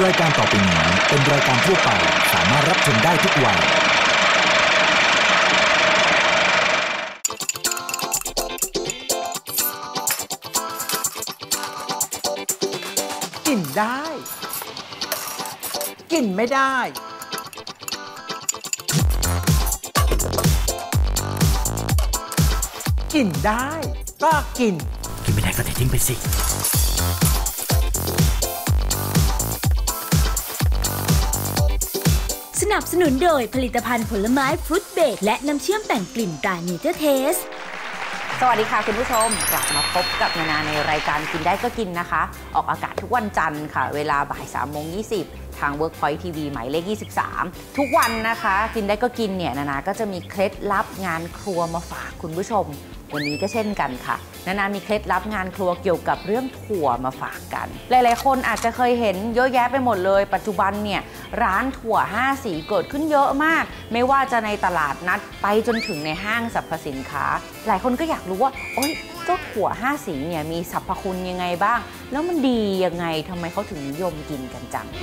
รายการต่อไปนี้เป็นรายการทั่วไปสามารถรับชมได้ทุกวัยกินได้กินไม่ได้กินได้ก็กินไม่ได้ก็เททิ้งไปสิสนับสนุนโดยผลิตภัณฑ์ผลไม้ฟรุตเบรดและน้ำเชื่อมแต่งกลิ่นตราเนเจอร์เทสสวัสดีค่ะคุณผู้ชมกลับมาพบกับนานาในรายการกินได้ก็กินนะคะออกอากาศทุกวันจันทร์ค่ะเวลาบ่าย 3:20 ทาง Workpoint TV หมายเลข 23 ทุกวันนะคะกินได้ก็กินเนี่ยนานาก็จะมีเคล็ดลับงานครัวมาฝากคุณผู้ชมวันนี้ก็เช่นกันค่ะนานามีเคล็ดลับงานครัวเกี่ยวกับเรื่องถั่วมาฝากกันหลายๆคนอาจจะเคยเห็นเยอะแยะไปหมดเลยปัจจุบันเนี่ยร้านถั่ว5สีเกิดขึ้นเยอะมากไม่ว่าจะในตลาดนัดไปจนถึงในห้างสรรพสินค้าหลายคนก็อยากรู้ว่าโอ๊ยเจ้าถั่ว5สีเนี่ยมีสรรพคุณยังไงบ้างแล้วมันดียังไงทำไมเขาถึงนิยมกินกันจัง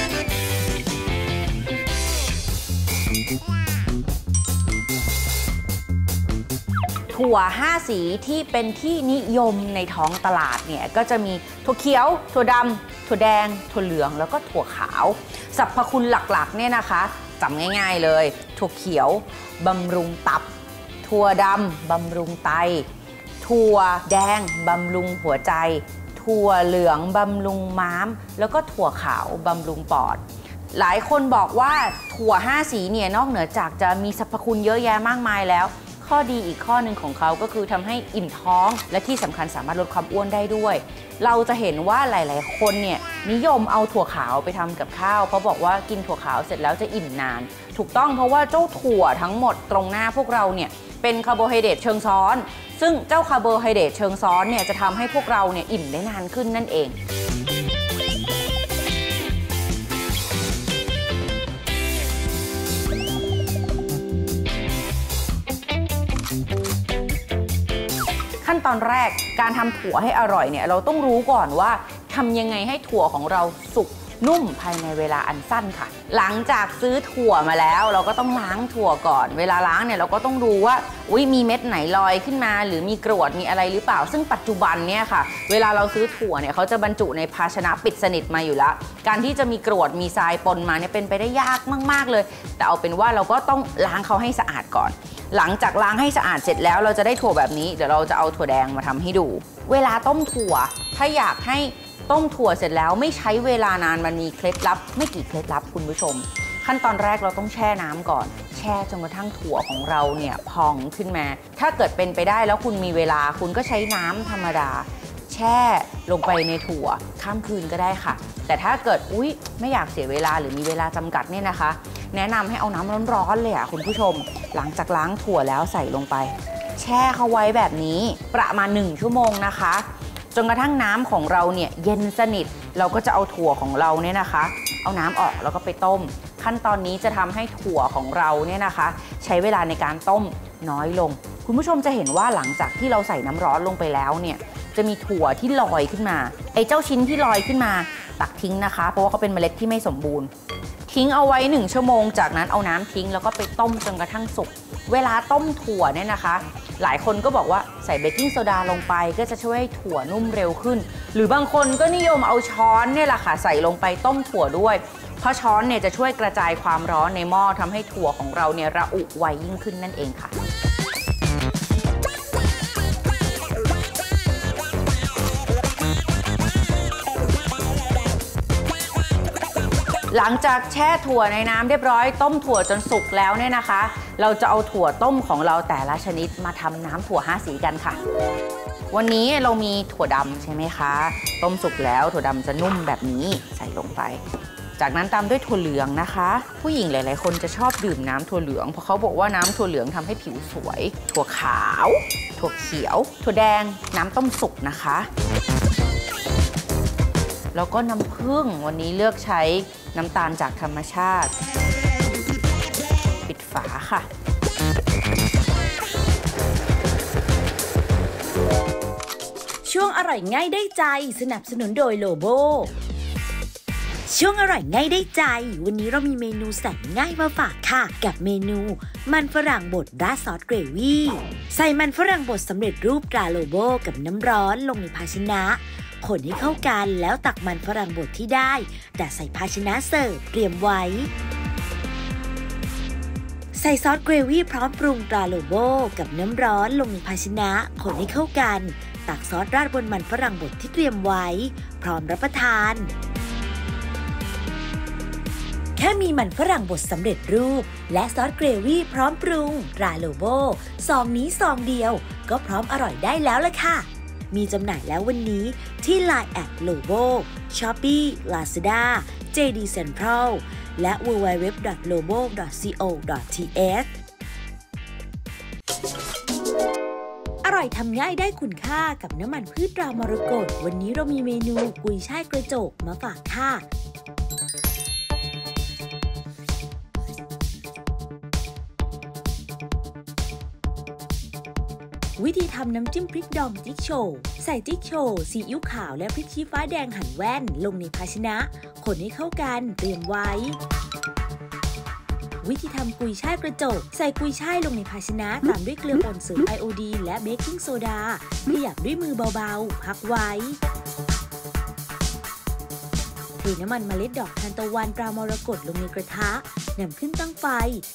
ถั่ว5สีที่เป็นที่นิยมในท้องตลาดเนี่ยก็จะมีถั่วเขียวถั่วดำถั่วแดงถั่วเหลืองแล้วก็ถั่วขาวสรรพคุณหลักๆเนี่ยนะคะจำง่ายๆเลยถั่วเขียวบำรุงตับถั่วดำบำรุงไตถั่วแดงบำรุงหัวใจถั่วเหลืองบำรุงม้ามแล้วก็ถั่วขาวบำรุงปอดหลายคนบอกว่าถั่ว5สีเนี่ยนอกเหนือจากจะมีสรรพคุณเยอะแยะมากมายแล้วข้อดีอีกข้อหนึ่งของเขาก็คือทำให้อิ่มท้องและที่สำคัญสามารถลดความอ้วนได้ด้วยเราจะเห็นว่าหลายๆคนเนี่ยนิยมเอาถั่วขาวไปทำกับข้าวเพราะบอกว่ากินถั่วขาวเสร็จแล้วจะอิ่มนานถูกต้องเพราะว่าเจ้าถั่วทั้งหมดตรงหน้าพวกเราเนี่ยเป็นคาร์โบไฮเดรตเชิงซ้อนซึ่งเจ้าคาร์โบไฮเดรตเชิงซ้อนเนี่ยจะทำให้พวกเราเนี่ยอิ่มได้นานขึ้นนั่นเองขั้นตอนแรกการทำถั่วให้อร่อยเนี่ยเราต้องรู้ก่อนว่าทำยังไงให้ถั่วของเราสุกนุ่มภายในเวลาอันสั้นค่ะหลังจากซื้อถั่วมาแล้วเราก็ต้องล้างถั่วก่อนเวลาล้างเนี่ยเราก็ต้องดูว่ามีเม็ดไหนลอยขึ้นมาหรือมีกรวดมีอะไรหรือเปล่าซึ่งปัจจุบันเนี่ยค่ะเวลาเราซื้อถั่วเนี่ยเขาจะบรรจุในภาชนะปิดสนิทมาอยู่แล้วการที่จะมีกรวดมีทรายปนมาเนี่ยเป็นไปได้ยากมากๆเลยแต่เอาเป็นว่าเราก็ต้องล้างเขาให้สะอาดก่อนหลังจากล้างให้สะอาดเสร็จแล้วเราจะได้ถั่วแบบนี้เดี๋ยวเราจะเอาถั่วแดงมาทำให้ดูเวลาต้มถั่วถ้าอยากให้ต้มถั่วเสร็จแล้วไม่ใช้เวลานานมันมีเคล็ดลับไม่กี่เคล็ดลับคุณผู้ชมขั้นตอนแรกเราต้องแช่น้ำก่อนแช่จนกระทั่งถั่วของเราเนี่ยพองขึ้นมาถ้าเกิดเป็นไปได้แล้วคุณมีเวลาคุณก็ใช้น้ำธรรมดาแช่ลงไปในถั่วข้ามคืนก็ได้ค่ะแต่ถ้าเกิดไม่อยากเสียเวลาหรือมีเวลาจำกัดเนี่ยนะคะแนะนำให้เอาน้ำร้อนๆเลยคุณผู้ชมหลังจากล้างถั่วแล้วใส่ลงไปแช่เขาไว้แบบนี้ประมาณ1 ชั่วโมงนะคะจนกระทั่งน้ำของเราเนี่ยเย็นสนิทเราก็จะเอาถั่วของเราเนี่ยนะคะเอาน้ำออกแล้วก็ไปต้มขั้นตอนนี้จะทำให้ถั่วของเราเนี่ยนะคะใช้เวลาในการต้มน้อยลงคุณผู้ชมจะเห็นว่าหลังจากที่เราใส่น้ำร้อนลงไปแล้วเนี่ยจะมีถั่วที่ลอยขึ้นมาเจ้าชิ้นที่ลอยขึ้นมาตักทิ้งนะคะเพราะว่าเขาเป็นเมล็ดที่ไม่สมบูรณ์ทิ้งเอาไว้1 ชั่วโมงจากนั้นเอาน้ำทิ้งแล้วก็ไปต้มจนกระทั่งสุกเวลาต้มถั่วเนี่ยนะคะหลายคนก็บอกว่าใส่เบกกิ้งโซดาลงไปก็จะช่วยให้ถั่วนุ่มเร็วขึ้นหรือบางคนก็นิยมเอาช้อนเนี่ยแหละค่ะใส่ลงไปต้มถั่วด้วยเพราะช้อนเนี่ยจะช่วยกระจายความร้อนในหม้อทำให้ถั่วของเราเนี่ยระอุไวยิ่งขึ้นนั่นเองค่ะหลังจากแช่ถั่วในน้ำเรียบร้อยต้มถั่วจนสุกแล้วเนี่ยนะคะเราจะเอาถั่วต้มของเราแต่ละชนิดมาทำน้ำถั่ว5สีกันค่ะวันนี้เรามีถั่วดำใช่ไหมคะต้มสุกแล้วถั่วดำจะนุ่มแบบนี้ใส่ลงไปจากนั้นตามด้วยถั่วเหลืองนะคะผู้หญิงหลายๆคนจะชอบดื่มน้ำถั่วเหลืองเพราะเขาบอกว่าน้ำถั่วเหลืองทำให้ผิวสวยถั่วขาวถั่วเขียวถั่วแดงน้ำต้มสุกนะคะแล้วก็น้ำผึ้งวันนี้เลือกใช้น้ำตาลจากธรรมชาติปิดฝาค่ะช่วงอร่อยง่ายได้ใจสนับสนุนโดยโลโบช่วงอร่อยง่ายได้ใจวันนี้เรามีเมนูแสนง่ายมาฝากค่ะกับเมนูมันฝรั่งบดราดซอสเกรวี่ใส่มันฝรั่งบดสำเร็จรูปตราโลโบกับน้ำร้อนลงในภาชนะคนให้เข้ากันแล้วตักมันฝรั่งบดที่ได้ดัดใส่ภาชนะเสิร์ฟเตรียมไว้ใส่ซอสเกรวี่พร้อมปรุงตราโลโบกับน้ำร้อนลงในภาชนะคนให้เข้ากันตักซอสราดบนมันฝรั่งบดที่เตรียมไว้พร้อมรับประทานแค่มีมันฝรั่งบดสำเร็จรูปและซอสเกรวี่พร้อมปรุงตราโลโบซองนี้ซองเดียวก็พร้อมอร่อยได้แล้วล่ะค่ะมีจำหน่ายแล้ววันนี้ที่ Line @lobo Shopee Lazada JD Central และ www.lobo.co.th อร่อยทำง่ายได้คุณค่ากับน้ำมันพืชตรามรกตวันนี้เรามีเมนูกุยช่ายกระจกมาฝากค่ะวิธีทำน้ำจิ้มพริกดองจิ๊กโชว์ใส่จิ๊กโชว์ซีอิ๊วขาวและพริกชี้ฟ้าแดงหั่นแว่นลงในภาชนะคนให้เข้ากันเตรียมไว้วิธีทำกุยช่ายกระจกใส่กุยช่ายลงในภาชนะตามด้วยเกลือป่นสูตรไอโอดีนและเบกกิ้งโซดาขยับด้วยมือเบาๆพักไว้เทน้ำมันเมล็ดดอกทานตะวันตรามรกตลงในกระทะนำขึ้นตั้งไฟ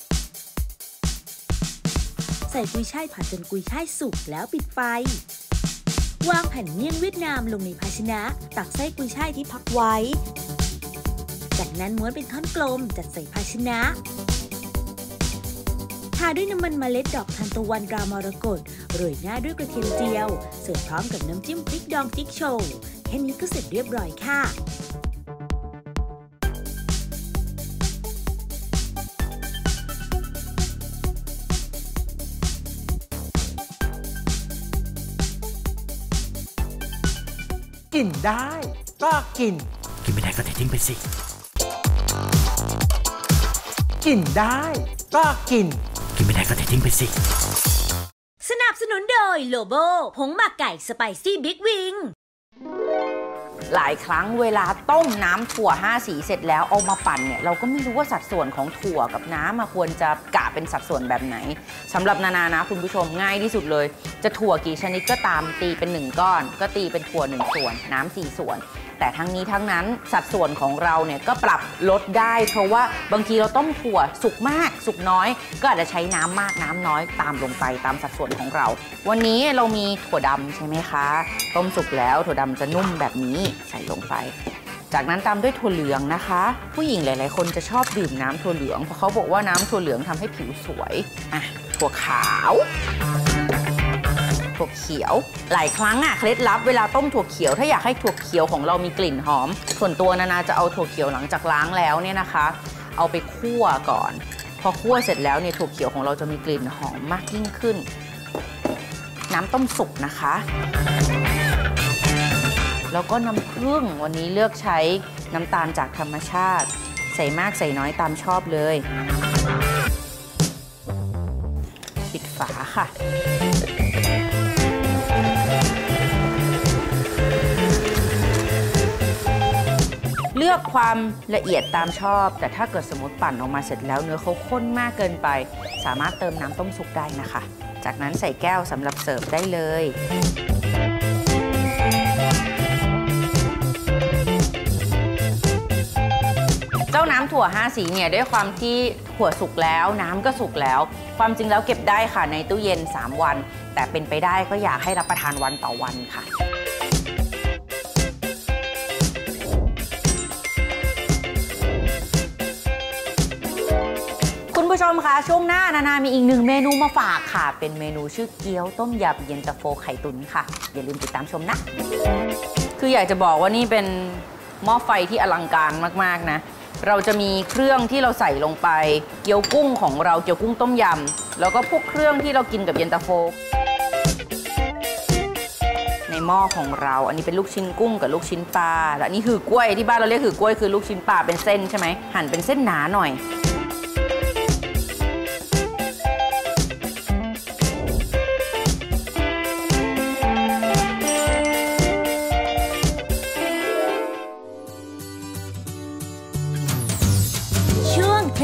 ใส่กุยช่ายผัดจนกุยช่ายสุกแล้วปิดไฟวางแผ่นเมี่ยงเวียดนามลงในภาชนะตักไส้กุยช่ายที่พักไว้จากนั้นม้วนเป็นท่อนกลมจัดใส่ภาชนะทาด้วยน้ำมันเมล็ดดอกทานตะวันตรามรกตโรยหน้าด้วยกระเทียมเจียวเสิร์ฟพร้อมกับน้ำจิ้มพริกดองจิ๊กโชว์แค่นี้ก็เสร็จเรียบร้อยค่ะกินได้ก็กินไม่ได้ก็เททิ้งไปสิกินได้ก็กินไม่ได้ก็เททิ้งไปสิสนับสนุนโดยโลโบผงหมักไก่สไปซี่บิ๊กวิงหลายครั้งเวลาต้มน้ำถั่ว5สีเสร็จแล้วเอามาปั่นเนี่ยเราก็ไม่รู้ว่าสัดส่วนของถั่วกับน้ำควรจะกะเป็นสัดส่วนแบบไหนสำหรับนานานะคุณผู้ชมง่ายที่สุดเลยจะถั่วกี่ชนิดก็ตามตีเป็น1ก้อนก็ตีเป็นถั่ว1ส่วนน้ำ4ส่วนแต่ทั้งนี้ทั้งนั้นสัดส่วนของเราเนี่ยก็ปรับลดได้เพราะว่าบางทีเราต้มถั่วสุกมากสุกน้อยก็อาจจะใช้น้ำมากน้ำน้อยตามลงไปตามสัดส่วนของเราวันนี้เรามีถั่วดำใช่ไหมคะต้มสุกแล้วถั่วดำจะนุ่มแบบนี้ใส่ลงไปจากนั้นตามด้วยถั่วเหลืองนะคะผู้หญิงหลายๆคนจะชอบดื่มน้ำถั่วเหลืองเพราะเขาบอกว่าน้ำถั่วเหลืองทำให้ผิวสวยถั่วขาวถั่วเขียวหลายครั้งเคล็ดลับเวลาต้มถั่วเขียวถ้าอยากให้ถั่วเขียวของเรามีกลิ่นหอมส่วนตัวนานาจะเอาถั่วเขียวหลังจากล้างแล้วเนี่ยนะคะเอาไปคั่วก่อนพอคั่วเสร็จแล้วเนี่ยถั่วเขียวของเราจะมีกลิ่นหอมมากยิ่งขึ้นน้ำต้มสุกนะคะแล้วก็น้ำผึ้งวันนี้เลือกใช้น้ำตาลจากธรรมชาติใส่มากใส่น้อยตามชอบเลยปิดฝาค่ะเลือกความละเอียดตามชอบแต่ถ้าเกิดสมมติปั่นออกมาเสร็จแล้วเนื้อเขาข้นมากเกินไปสามารถเติมน้ำต้มสุกได้นะคะจากนั้นใส่แก้วสำหรับเสิร์ฟได้เลยเจ้าน้ำถั่ว5สีเนี่ยด้วยความที่ถั่วสุกแล้วน้ำก็สุกแล้วความจริงแล้วเก็บได้ค่ะในตู้เย็น3วันแต่เป็นไปได้ก็อยากให้รับประทานวันต่อวันค่ะคุณผู้ชมคะช่วงหน้านานามีอีก1เมนูมาฝากค่ะเป็นเมนูชื่อเกี๊ยวต้มยำเย็นตาโฟไข่ตุ๋นค่ะอย่าลืมติดตามชมนะคืออยากจะบอกว่านี่เป็นหม้อไฟที่อลังการมากๆนะเราจะมีเครื่องที่เราใส่ลงไปเกี๊ยวกุ้งของเราเกี๊ยวกุ้งต้มยำแล้วก็พวกเครื่องที่เรากินกับเย็นตาโฟในหม้อของเราอันนี้เป็นลูกชิ้นกุ้งกับลูกชิ้นปลาและนี่คือกล้วยที่บ้านเราเรียกคือกล้วยคือลูกชิ้นปลาเป็นเส้นใช่ไหมหั่นเป็นเส้นหนาหน่อย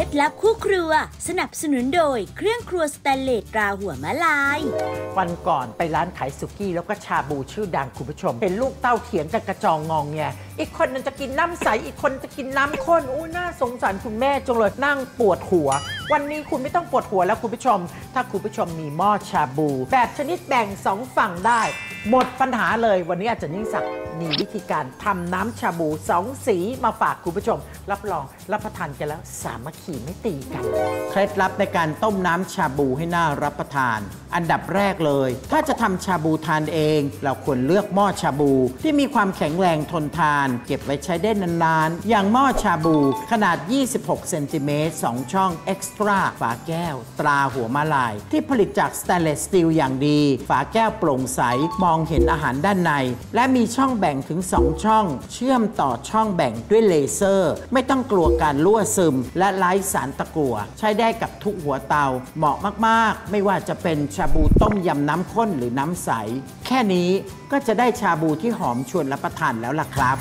ล็ดลับคู่ครัวสนับสนุนโดยเครื่องครัวสแตนเลสตราหัวมะลายวันก่อนไปร้านขายสุกี้แล้วก็ชาบูชื่อดังคุณผู้ชมเห็นลูกเต้าเถียงกันกระจองงองแงอีกคนนึงจะกินน้ำใสอีกคนจะกินน้ำข้นอู้น่าสงสารคุณแม่จงเลยนั่งปวดหัววันนี้คุณไม่ต้องปวดหัวแล้วคุณผู้ชมถ้าคุณผู้ชมมีหม้อชาบูแบบชนิดแบ่ง2ฝั่งได้หมดปัญหาเลยวันนี้อาจารย์ยิ่งศักดิ์มีวิธีการทำน้ำชาบู2สีมาฝากคุณผู้ชมรับรองรับประทานกันแล้วสามัคคีไม่ตีกันเคล็ดลับในการต้มน้ำชาบูให้น่ารับประทานอันดับแรกเลยถ้าจะทำชาบูทานเองเราควรเลือกหม้อชาบูที่มีความแข็งแรงทนทานเก็บไว้ใช้ได้นานๆอย่างหม้อชาบูขนาด26เซนติเมตร2ช่องเอ็กซ์ตร้าฝาแก้วตราหัวมะลายที่ผลิตจากสแตนเลสสตีลอย่างดีฝาแก้วโปร่งใสมองเห็นอาหารด้านในและมีช่องแบ่งถึง2ช่องเชื่อมต่อช่องแบ่งด้วยเลเซอร์ไม่ต้องกลัวการรั่วซึมและไร้สารตะกั่วใช้ได้กับทุกหัวเตาเหมาะมากๆไม่ว่าจะเป็นชาบูต้มยำน้ำข้นหรือน้ำใสแค่นี้ก็จะได้ชาบูที่หอมชวนรับประทานแล้วล่ะครับ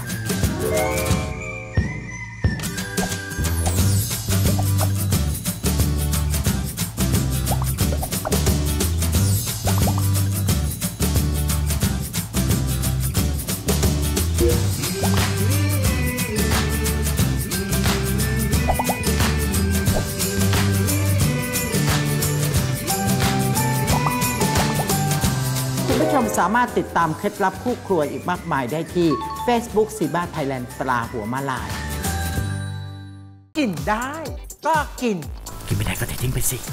คุณผู้ชมสามารถติดตามเคล็ดลับคู่ครัวอีกมากมายได้ที่ Facebook ซีบ้าไทยแลนด์ตราหัวมะลายกินได้ก็กินไม่ได้ก็เททิ้งไปสิ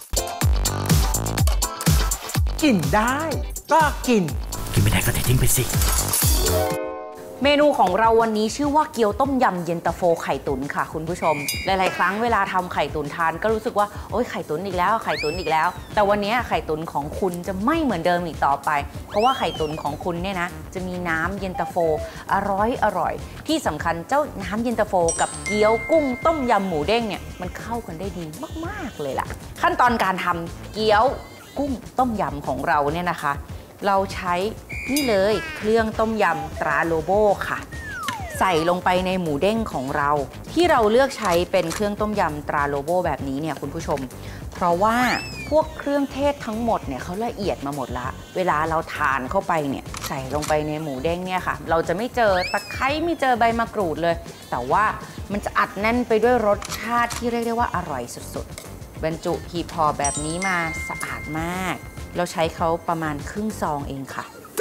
กินได้ก็กินไม่ได้ก็เททิ้งไปสิเมนูของเราวันนี้ชื่อว่าเกี๊ยวต้มยำเย็นตาโฟไข่ตุ๋นค่ะคุณผู้ชมหลายๆครั้งเวลาทำไข่ตุ๋นทานก็รู้สึกว่าโอ๊ยไข่ตุ๋นอีกแล้วไข่ตุ๋นอีกแล้วแต่วันนี้ไข่ตุ๋นของคุณจะไม่เหมือนเดิมอีกต่อไปเพราะว่าไข่ตุ๋นของคุณเนี่ยนะจะมีน้ำเย็นตาโฟอร่อยที่สำคัญเจ้าน้ำเย็นตาโฟกับเกี๊ยวกุ้งต้มยำหมูเด้งเนี่ยมันเข้ากันได้ดีมากๆเลยล่ะขั้นตอนการทำเกี๊ยวกุ้งต้มยำของเราเนี่ยนะคะเราใช้นี่เลยเครื่องต้มยำตราโลโบค่ะใส่ลงไปในหมูเด้งของเราที่เราเลือกใช้เป็นเครื่องต้มยำตราโลโบแบบนี้เนี่ยคุณผู้ชมเพราะว่าพวกเครื่องเทศทั้งหมดเนี่ยเขาละเอียดมาหมดละเวลาเราทานเข้าไปเนี่ยใส่ลงไปในหมูเด้งเนี่ยค่ะเราจะไม่เจอตะไคร้ไม่เจอใบมะกรูดเลยแต่ว่ามันจะอัดแน่นไปด้วยรสชาติที่เรียกได้ว่าอร่อยสุดๆบรรจุหีบห่อแบบนี้มาสะอาดมากเราใช้เขาประมาณครึ่งซองเองค่ะ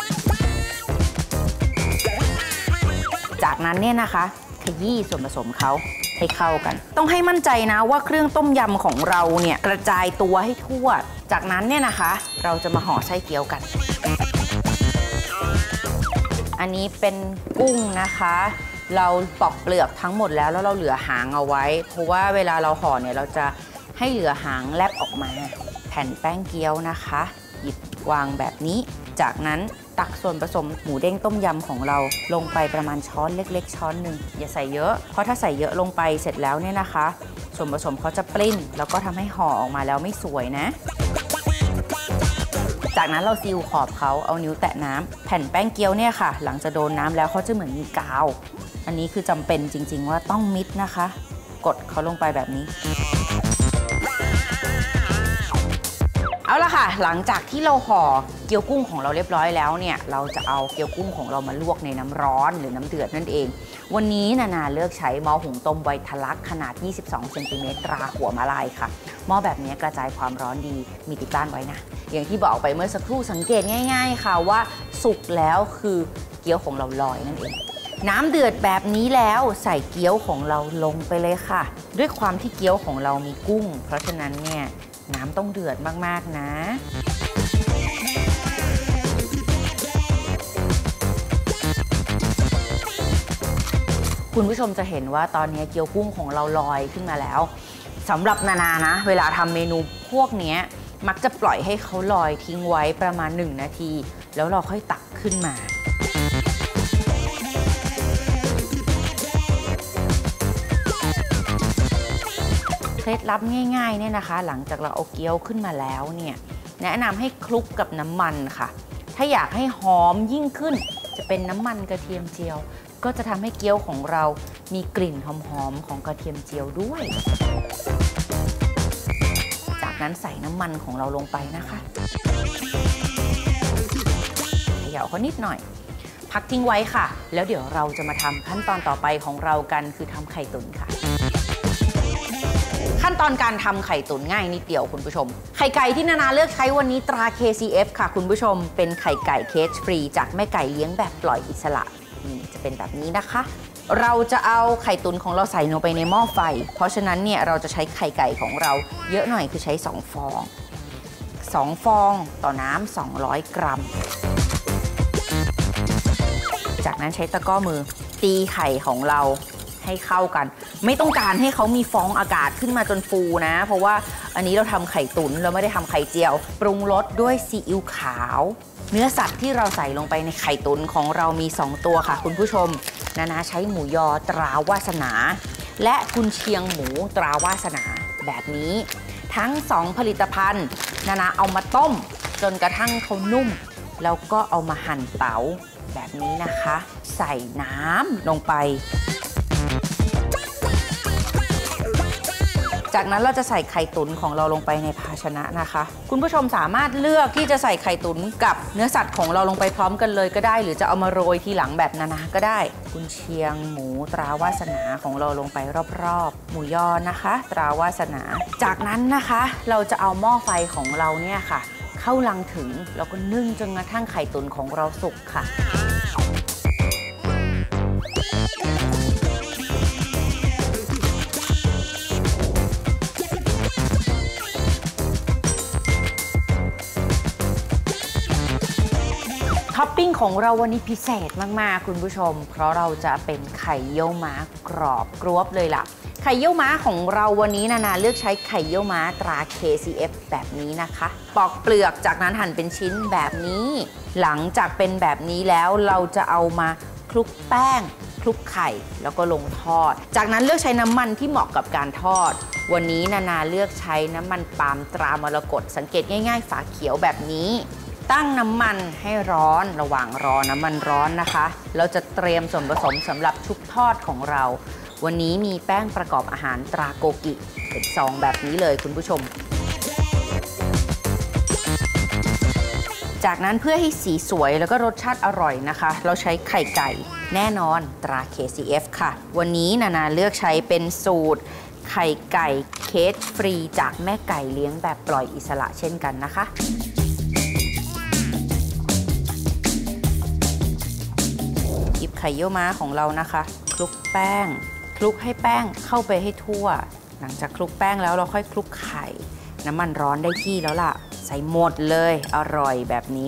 จากนั้นเนี่ยนะคะขยี้ส่วนผสมเขาให้เข้ากันต้องให้มั่นใจนะว่าเครื่องต้มยำของเราเนี่ยกระจายตัวให้ทั่วจากนั้นเนี่ยนะคะเราจะมาห่อไส้เกี๊ยวกันอันนี้เป็นกุ้งนะคะเราปอกเปลือกทั้งหมดแล้วเราเหลือหางเอาไว้เพราะว่าเวลาเราห่อเนี่ยเราจะให้เหลือหางแลบออกมาแผ่นแป้งเกี๊ยวนะคะหยิบวางแบบนี้จากนั้นตักส่วนผสมหมูเด้งต้มยำของเราลงไปประมาณช้อนเล็กๆช้อนหนึ่งอย่าใส่เยอะเพราะถ้าใส่เยอะลงไปเสร็จแล้วเนี่ยนะคะส่วนผสมเขาจะปลิ้นแล้วก็ทำให้ห่อออกมาแล้วไม่สวยนะจากนั้นเราซีลขอบเขาเอานิ้วแตะน้ำแผ่นแป้งเกี๊ยวเนี่ยค่ะหลังจากโดนน้ำแล้วเขาจะเหมือนมีกาวอันนี้คือจำเป็นจริงๆว่าต้องมิดนะคะกดเขาลงไปแบบนี้เอาละค่ะหลังจากที่เราห่อเกี๊ยวกุ้งของเราเรียบร้อยแล้วเนี่ยเราจะเอาเกี๊ยวกุ้งของเรามาลวกในน้ำร้อนหรือน้ำเดือดนั่นเองวันนี้นาเลือกใช้หม้อหุงต้มไวทลักขนาด22เซนติเมตรตราหัวมะลายค่ะหม้อแบบนี้กระจายความร้อนดีมีติดบ้านไว้นะอย่างที่บอกไปเมื่อสักครู่สังเกตง่ายๆค่ะว่าสุกแล้วคือเกี๊ยวของเราลอยนั่นเองน้ำเดือดแบบนี้แล้วใส่เกี๊ยวของเราลงไปเลยค่ะด้วยความที่เกี๊ยวของเรามีกุ้งเพราะฉะนั้นเนี่ยน้ำต้องเดือดมากๆนะคุณผู้ชมจะเห็นว่าตอนนี้เกี๊ยวกุ้งของเราลอยขึ้นมาแล้วสำหรับนานะเวลาทำเมนูพวกนี้มักจะปล่อยให้เขาลอยทิ้งไว้ประมาณ1 นาทีแล้วเราค่อยตักขึ้นมาเคล็ดลับง่ายๆเนี่ยนะคะหลังจากเราเอาเกี๊ยวขึ้นมาแล้วเนี่ยแนะนำให้คลุกกับน้ำมันค่ะถ้าอยากให้หอมยิ่งขึ้นจะเป็นน้ำมันกระเทียมเจียวก็จะทำให้เกี๊ยวของเรามีกลิ่นหอมๆของกระเทียมเจียวด้วยจากนั้นใส่น้ำมันของเราลงไปนะคะเขย่าเขานิดหน่อยพักทิ้งไว้ค่ะแล้วเดี๋ยวเราจะมาทำขั้นตอนต่อไปของเรากันคือทำไข่ตุ๋นค่ะขั้นตอนการทำไข่ตุ๋นง่ายนิดเดียวคุณผู้ชมไข่ไก่ที่นานาเลือกใช้วันนี้ตรา KCF ค่ะคุณผู้ชมเป็นไข่ไก่เคจฟรีจากแม่ไก่เลี้ยงแบบปล่อยอิสระนี่จะเป็นแบบนี้นะคะเราจะเอาไข่ตุ๋นของเราใส่ลงไปในหม้อไฟเพราะฉะนั้นเนี่ยเราจะใช้ไข่ไก่ของเราเยอะหน่อยคือใช้2ฟอง2ฟองต่อน้ำ200 กรัมจากนั้นใช้ตะกร้อมือตีไข่ของเราให้เข้ากันไม่ต้องการให้เขามีฟองอากาศขึ้นมาจนฟูนะเพราะว่าอันนี้เราทำไข่ตุ๋นเราไม่ได้ทำไข่เจียวปรุงรสด้วยซีอิ๊วขาวเนื้อสัตว์ที่เราใส่ลงไปในไข่ตุ๋นของเรามี2ตัวค่ะคุณผู้ชมนาใช้หมูยอตราวาสนาและกุนเชียงหมูตราวาสนาแบบนี้ทั้ง2ผลิตภัณฑ์นาเอามาต้มจนกระทั่งเขานุ่มแล้วก็เอามาหั่นเต๋าแบบนี้นะคะใส่น้ำลงไปจากนั้นเราจะใส่ไข่ตุ๋นของเราลงไปในภาชนะนะคะคุณผู้ชมสามารถเลือกที่จะใส่ไข่ตุ๋นกับเนื้อสัตว์ของเราลงไปพร้อมกันเลยก็ได้หรือจะเอามาโรยทีหลังแบบนาก็ได้กุนเชียงหมูตราวาสนาของเราลงไปรอบๆหมูยอนะคะตราวาสนาจากนั้นนะคะเราจะเอาหม้อไฟของเราเนี่ยค่ะเข้าลังถึงแล้วก็นึ่งจนกระทั่งไข่ตุ๋นของเราสุกค่ะท็อปปิ้งของเราวันนี้พิเศษมากๆคุณผู้ชมเพราะเราจะเป็นไข่เยี่ยวม้ากรอบกรวบเลยล่ะไข่เยี่ยวม้าของเราวันนี้นาเลือกใช้ไข่เยี่ยวม้าตรา KCF แบบนี้นะคะปอกเปลือกจากนั้นหั่นเป็นชิ้นแบบนี้หลังจากเป็นแบบนี้แล้วเราจะเอามาคลุกแป้งคลุกไข่แล้วก็ลงทอดจากนั้นเลือกใช้น้ำมันที่เหมาะกับการทอดวันนี้นาเลือกใช้น้ำมันปาล์มตรามรกตสังเกตง่ายๆฝาเขียวแบบนี้ตั้งน้ำมันให้ร้อนระหว่างรอน้ำมันร้อนนะคะเราจะเตรียมส่วนผสมสำหรับชุบทอดของเราวันนี้มีแป้งประกอบอาหารตราโกกิเป็นซองแบบนี้เลยคุณผู้ชมจากนั้นเพื่อให้สีสวยแล้วก็รสชาติอร่อยนะคะเราใช้ไข่ไก่แน่นอนตรา KCF ค่ะวันนี้นาเลือกใช้เป็นสูตรไข่ไก่เคจฟรีจากแม่ไก่เลี้ยงแบบปล่อยอิสระเช่นกันนะคะหยิบไข่เยี่ยวม้าของเรานะคะคลุกแป้งคลุกให้แป้งเข้าไปให้ทั่วหลังจากคลุกแป้งแล้วเราค่อยคลุกไข่น้ำมันร้อนได้ที่แล้วล่ะใส่หมดเลยอร่อยแบบนี้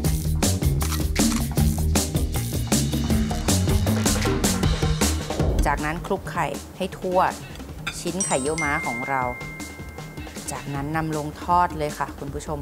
จากนั้นคลุกไข่ให้ทั่วชิ้นไข่เยี่ยวม้าของเราจากนั้นนำลงทอดเลยค่ะคุณผู้ชม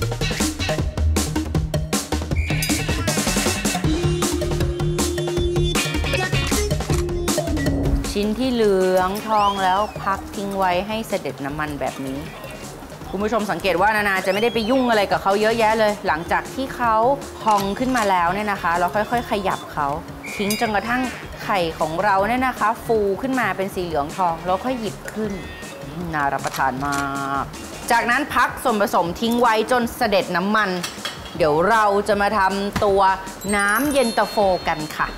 ชิ้นที่เหลืองทองแล้วพักทิ้งไว้ให้เสด็จน้ำมันแบบนี้คุณผู้ชมสังเกตว่านาจะไม่ได้ไปยุ่งอะไรกับเขาเยอะแยะเลยหลังจากที่เขาพองขึ้นมาแล้วเนี่ยนะคะเราค่อยๆขยับเขาทิ้งจนกระทั่งไข่ของเราเนี่ยนะคะฟูขึ้นมาเป็นสีเหลืองทองแล้วค่อยหยิบขึ้นน่ารับประทานมากจากนั้นพักส่วนผสมทิ้งไว้จนเสด็จน้ำมันเดี๋ยวเราจะมาทำตัวน้ำเย็นตาโฟกันค่ะ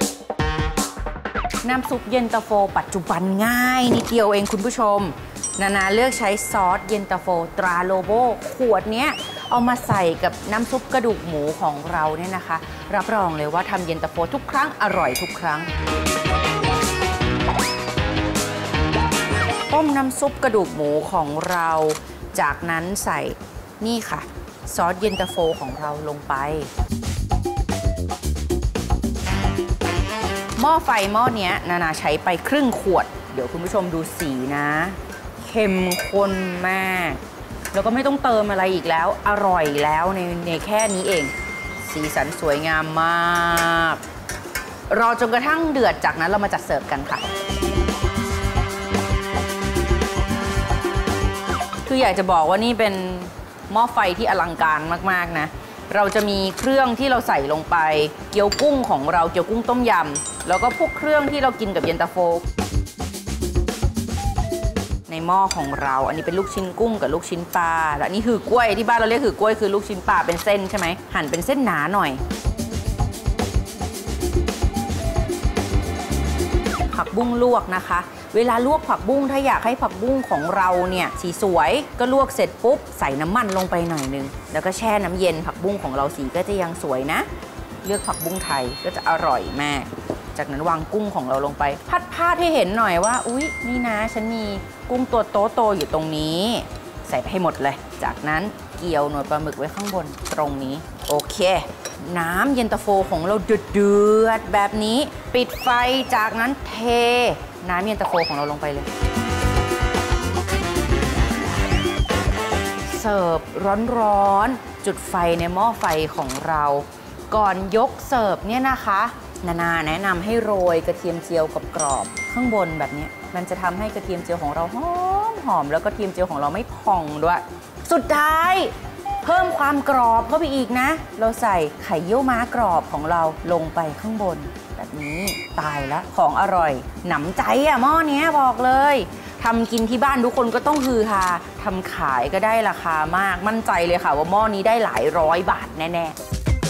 น้ำซุปเย็นตาโฟปัจจุบันง่ายนิดเดียวเองคุณผู้ชมนาเลือกใช้ซอสเย็นตาโฟตราโลโบขวดเนี้ยเอามาใส่กับน้ำซุปกระดูกหมูของเราเนี่ยนะคะรับรองเลยว่าทำเย็นตาโฟทุกครั้งอร่อยทุกครั้งต้มน้ำซุปกระดูกหมูของเราจากนั้นใส่นี่ค่ะซอสเย็นตาโฟของเราลงไปหม้อไฟหม้อนี้นาใช้ไปครึ่งขวดเดี๋ยวคุณผู้ชมดูสีนะเข้มข้นมากแล้วก็ไม่ต้องเติมอะไรอีกแล้วอร่อยแล้วในแค่นี้เองสีสันสวยงามมากรอจนกระทั่งเดือดจากนั้นเรามาจัดเสิร์ฟกันค่ะคืออยากจะบอกว่านี่เป็นหม้อไฟที่อลังการมากๆนะเราจะมีเครื่องที่เราใส่ลงไปเกี๊ยวกุ้งของเราเกี๊ยวกุ้งต้มยำแล้วก็พวกเครื่องที่เรากินกับเย็นตาโฟในหม้อของเราอันนี้เป็นลูกชิ้นกุ้งกับลูกชิ้นปลาและนี่คือกล้วยที่บ้านเราเรียกคือกล้วยคือลูกชิ้นปลาเป็นเส้นใช่ไหมหั่นเป็นเส้นหนาหน่อยผักบุ้งลวกนะคะเวลาลวกผักบุ้งถ้าอยากให้ผักบุ้งของเราเนี่ยสีสวยก็ลวกเสร็จปุ๊บใส่น้ำมันลงไปหน่อยนึงแล้วก็แช่น้ำเย็นผักบุ้งของเราสีก็จะยังสวยนะเลือกผักบุ้งไทยก็จะอร่อยมากจากนั้นวางกุ้งของเราลงไปพัดให้เห็นหน่อยว่าอุ๊ยนี่นะฉันมีกุ้งตัวโตๆอยู่ตรงนี้ใส่ไปให้หมดเลยจากนั้นเกี่ยวหนวดปลาหมึกไว้ข้างบนตรงนี้โอเคน้ำเย็นตาโฟของเราเดือดแบบนี้ปิดไฟจากนั้นเทน้ำเย็นตาโฟของเราลงไปเลยเสิร์ฟร้อนๆจุดไฟในหม้อไฟของเราก่อนยกเสิร์ฟเนี่ยนะคะนาแนะนำให้โรยกระเทียมเจียวกรอบๆข้างบนแบบนี้มันจะทำให้กระเทียมเจียวของเราหอมแล้วก็กระเทียมเจียวของเราไม่พองด้วยสุดท้ายเพิ่มความกรอบเข้าไปอีกนะเราใส่ไข่เยี่ยวม้ากรอบของเราลงไปข้างบนแบบนี้ตายแล้วของอร่อยหนำใจอะหม้อนี้บอกเลยทำกินที่บ้านทุกคนก็ต้องฮือฮาทำขายก็ได้ราคามากมั่นใจเลยค่ะว่าหม้อนี้ได้หลายร้อยบาทแน่ๆ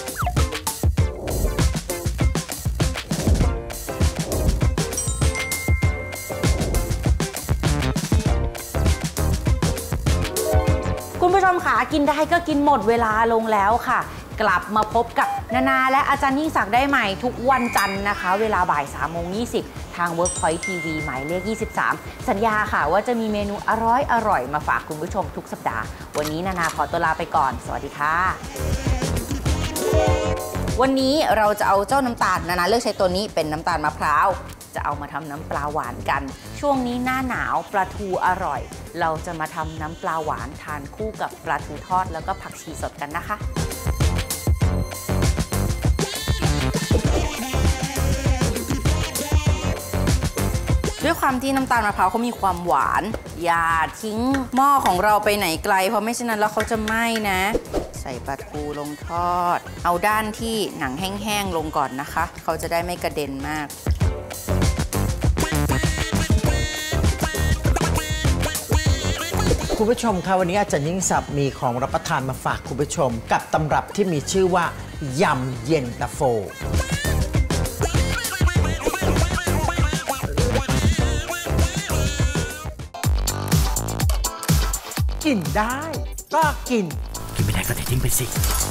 คุณผู้ชมค่ะกินได้ก็กินหมดเวลาลงแล้วค่ะกลับมาพบกับนาและอาจารย์ยิ่งศักดิ์ได้ใหม่ทุกวันจันทร์นะคะเวลาบ่าย 3:20 ทาง Workpoint TV หมายเลข 23 สัญญาค่ะว่าจะมีเมนูอร่อยมาฝากคุณผู้ชมทุกสัปดาห์วันนี้นาขอตัวลาไปก่อนสวัสดีค่ะวันนี้เราจะเอาเจ้าน้ำตาลนาเลือกใช้ตัวนี้เป็นน้ำตาลมะพร้าวจะเอามาทำน้ำปลาหวานกันช่วงนี้หน้าหนาวปลาทูอร่อยเราจะมาทำน้ำปลาหวานทานคู่กับปลาทูทอดแล้วก็ผักชีสดกันนะคะด้วยความที่น้ำตาลมะพร้าวเขามีความหวานอย่าทิ้งหม้อของเราไปไหนไกลเพราะไม่เช่นนั้นแล้วเขาจะไหม้นะใส่ปลาทูลงทอดเอาด้านที่หนังแห้งๆลงก่อนนะคะเขาจะได้ไม่กระเด็นมากคุณผู้ชมคะวันนี้อาจารย์ยิ่งศักดิ์มีของรับประทานมาฝากคุณผู้ชมกับตำรับที่มีชื่อว่ายำเย็นตาโฟกินได้ก็กินไม่ได้ก็ทิ้งไปสิ